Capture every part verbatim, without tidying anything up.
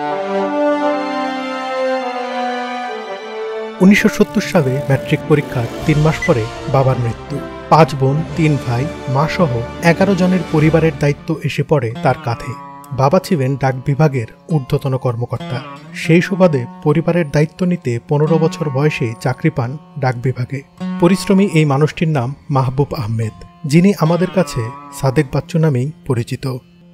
উনিশশো সত্তর সালে ম্যাট্রিক পরীক্ষার তিন মাস পরে বাবার মৃত্যু। পাঁচ বোন, তিন ভাই, মা সহ এগারো জনের পরিবারের দায়িত্ব এসে পড়ে তার কাঁধে। বাবা ছিলেন ডাক বিভাগের ঊর্ধ্বতন কর্মকর্তা। সেই সুবাদে পরিবারের দায়িত্ব নিতে পনেরো বছর বয়সে চাকরি পান ডাক বিভাগে। পরিশ্রমী এই মানুষটির নাম মাহবুব আহমেদ, যিনি আমাদের কাছে সাদেক বাচ্চু নামেই পরিচিত।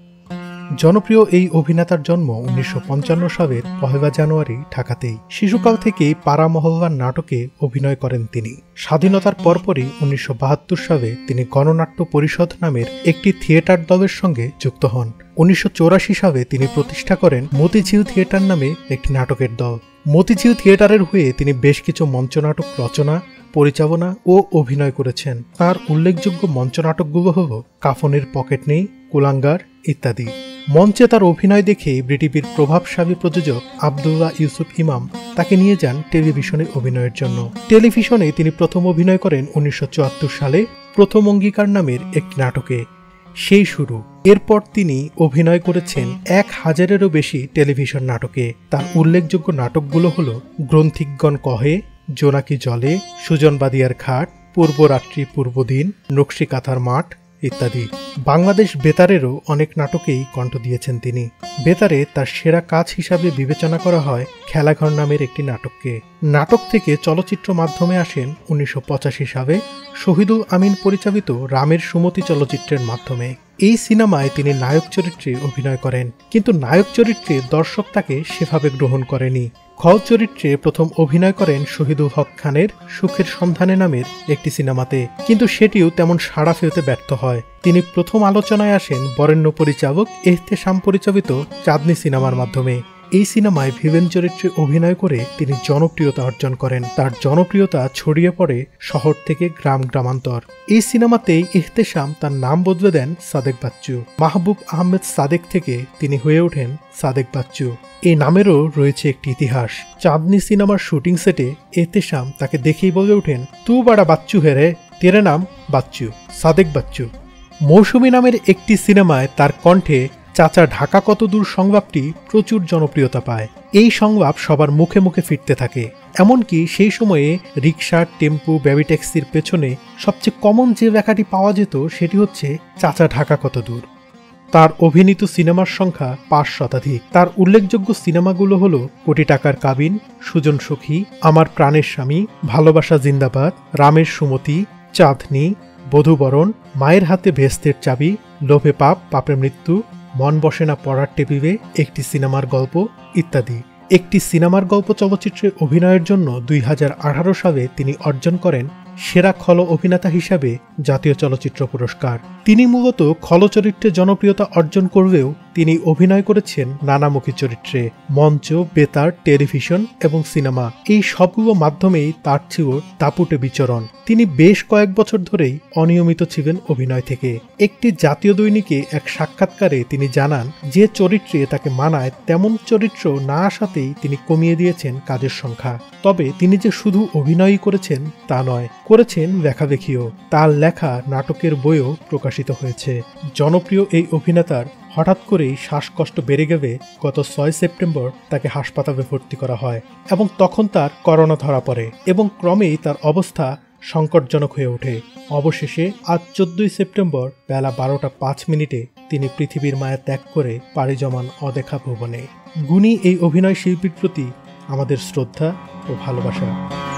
জনপ্রিয় এই অভিনেতার জন্ম উনিশশো পঞ্চান্ন সালের পহেলা জানুয়ারি ঢাকাতেই। শিশুকাল থেকেই পাড়া মহল্লার নাটকে অভিনয় করেন তিনি। স্বাধীনতার পরপরই উনিশশো বাহাত্তর সালে তিনি গণনাট্য পরিষদ নামের একটি থিয়েটার দলের সঙ্গে যুক্ত হন। উনিশশো চৌরাশি সালে তিনি প্রতিষ্ঠা করেন মতিঝিল থিয়েটার নামে একটি নাটকের দল। মতিঝিল থিয়েটারের হয়ে তিনি বেশ কিছু মঞ্চনাটক রচনা, পরিচালনা ও অভিনয় করেছেন। তার উল্লেখযোগ্য মঞ্চনাটকগুলো হল কাফনের পকেট নেই, কুলাঙ্গার ইত্যাদি। মঞ্চে তার অভিনয় দেখে বিটিভির প্রভাবশালী প্রযোজক আব্দুল্লাহ ইউসুফ ইমাম তাকে নিয়ে যান টেলিভিশনে অভিনয়ের জন্য। টেলিভিশনে তিনি প্রথম অভিনয় করেন উনিশশো চুয়াত্তর সালে প্রথম অঙ্গীকার নামের একটি নাটকে। সেই শুরু। এরপর তিনি অভিনয় করেছেন এক হাজারেরও বেশি টেলিভিশন নাটকে। তার উল্লেখযোগ্য নাটকগুলো হল গ্রন্থিকগণ কহে, জোনাকি জলে, সুজন বাদিয়ার খাট, পূর্বরাত্রি পূর্বদিন, নকশি কাঁথার মাঠ ইত্যাদি। বাংলাদেশ বেতারেরও অনেক নাটকেই কণ্ঠ দিয়েছেন তিনি। বেতারে তার সেরা কাজ হিসাবে বিবেচনা করা হয় খেলাঘর নামের একটি নাটককে। নাটক থেকে চলচ্চিত্র মাধ্যমে আসেন উনিশশো পঁচাশি সালে শহীদুল আমিন পরিচালিত রামের সুমতি চলচ্চিত্রের মাধ্যমে। এই সিনেমায় তিনি নায়ক চরিত্রে অভিনয় করেন, কিন্তু নায়ক চরিত্রে দর্শক তাকে সেভাবে গ্রহণ করেনি। খল চরিত্রে প্রথম অভিনয় করেন শহীদুল হক খানের সুখের সন্ধানে নামের একটি সিনেমাতে, কিন্তু সেটিও তেমন সাড়া ফেলতে ব্যর্থ হয়। তিনি প্রথম আলোচনায় আসেন বরেণ্য পরিচালক এহতেশাম পরিচালিত চাঁদনি সিনেমার মাধ্যমে। এই সিনেমায় ভিলেন চরিত্রে অভিনয় করে তিনি জনপ্রিয়তা অর্জন করেন। তার জনপ্রিয়তা ছড়িয়ে পড়ে শহর থেকে গ্রাম গ্রামান্তর। এই সিনেমাতেই এহতেশাম তার নাম বদলে দেন সাদেক বাচ্চু। মাহবুব আহমেদ সাদেক থেকে তিনি হয়ে ওঠেন সাদেক বাচ্চু। এই নামেরও রয়েছে একটি ইতিহাস। চাঁদনি সিনেমার শুটিং সেটে এহতেশাম তাকে দেখেই বলে ওঠেন, তু বাড়া বাচ্চু হেরে, তেরে নাম বাচ্চু, সাদেক বাচ্চু। মৌসুমী নামের একটি সিনেমায় তার কণ্ঠে চাচা ঢাকা কত দূর সংলাপটি প্রচুর জনপ্রিয়তা পায়। এই সংলাপ সবার মুখে মুখে ফিরতে থাকে। এমনকি সেই সময়ে রিক্সা, টেম্পু, বেবি ট্যাক্সির পেছনে সবচেয়ে কমন যে লেখাটি পাওয়া যেত সেটি হচ্ছে চাচা ঢাকা কত দূর। তার অভিনীত সিনেমার সংখ্যা পাঁচ শতাধিক। তার উল্লেখযোগ্য সিনেমাগুলো হল কোটি টাকার কাবিন, সুজন সখী, আমার প্রাণের স্বামী, ভালোবাসা জিন্দাবাদ, রামের সুমতি, চাঁদনি, বধূবরণ, মায়ের হাতে ভেস্তের চাবি, লোভে পাপ, পাপে মৃত্যু, মন বসে না পড়ার টেবিলে, একটি সিনেমার গল্প ইত্যাদি। একটি সিনেমার গল্প চলচ্চিত্রে অভিনয়ের জন্য দুই হাজার আঠারো সালে তিনি অর্জন করেন সেরা খল অভিনেতা হিসাবে জাতীয় চলচ্চিত্র পুরস্কার। তিনি মূলত খল চরিত্রে জনপ্রিয়তা অর্জন করলেও তিনি অভিনয় করেছেন নানামুখী চরিত্রে। মঞ্চ, বেতার, টেলিভিশন এবং সিনেমা, এই সবগুলো মাধ্যমেই তার ছিল দাপুটে বিচরণ। তিনি বেশ কয়েক বছর ধরেই অনিয়মিত ছিলেন অভিনয় থেকে। একটি জাতীয় দৈনিকে এক সাক্ষাৎকারে তিনি জানান যে চরিত্রে তাকে মানায় তেমন চরিত্র না আসাতেই তিনি কমিয়ে দিয়েছেন কাজের সংখ্যা। তবে তিনি যে শুধু অভিনয়ই করেছেন তা নয়, করেছেন লেখালেখিও। তার লেখা নাটকের বইও প্রকাশিত হয়েছে। জনপ্রিয় এই অভিনেতার হঠাৎ করেই শ্বাসকষ্ট বেড়ে গেলে গত ছয় সেপ্টেম্বর তাকে হাসপাতালে ভর্তি করা হয় এবং তখন তার করোনা ধরা পড়ে এবং ক্রমেই তার অবস্থা সংকটজনক হয়ে ওঠে। অবশেষে আজ চোদ্দই সেপ্টেম্বর বেলা বারোটা পাঁচ মিনিটে তিনি পৃথিবীর মায়া ত্যাগ করে পাড়ি জমান অদেখা ভুবনে। গুণী এই অভিনয় শিল্পীর প্রতি আমাদের শ্রদ্ধা ও ভালোবাসা।